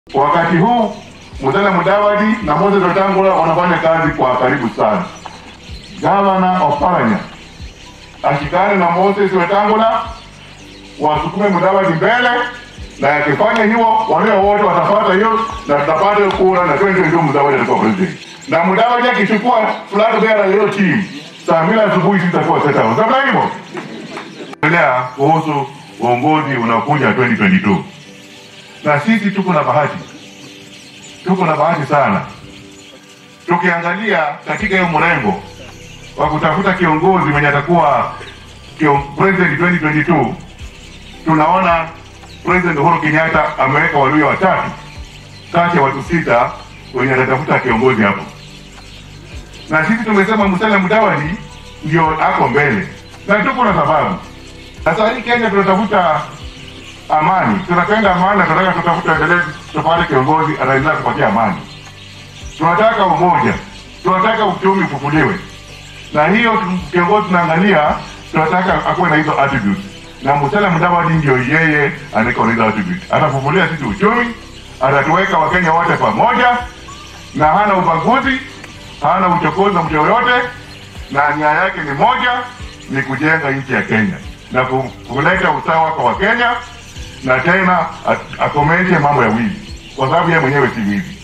Wakati huu Musalia Mudavadi na Moses Wetangula wanafanya kazi kwa karibu sana. Governor of Paranya ashikane na Moses Wetangula, wasukume Mudavadi mbele, na akifanya hivyo wale wote watafuata hiyo na tutapata kura na 2022 Mudavadi atakuwa president. Na Mudavadi akichukua flag bearer leo team saa 2 asubuhi sitakuwa seta. Sababu hivyo ndio kuhusu uongozi unakuja 2022. Na sisi tuko na bahati. Tuko na bahati sana. Tukiangalia katika hiyo mrengo wa kutafuta kiongozi mwenye atakuwa president 2022, tunaona President Uhuru Kenyatta ameweka Waluhya watatu kati ya watu 6 wenye anatafuta kiongozi hapo. Na sisi tumesema Musalia Mudavadi ndio ako mbele. Na tuko na sababu. Sasa hii Kenya tunatafuta amani. Tunapenda amani, tunataka tutafuta endelee tupate kiongozi anaendelea kupatia amani. Tunataka umoja. Tunataka uchumi ufufuliwe. Na hiyo kiongozi tunaangalia, tunataka akuwe na hizo attributes. Na Musalia Mudavadi ndio yeye anako na hizo attributes. Atafufulia sisi uchumi, atatuweka Wakenya wote pamoja, na hana ubaguzi, hana uchokozi na mtu yoyote, na nia yake ni moja, ni kujenga nchi ya Kenya na kuleta usawa kwa Wakenya, na tena akomeshe mambo ya wizi, kwa sababu yeye mwenyewe si wizi.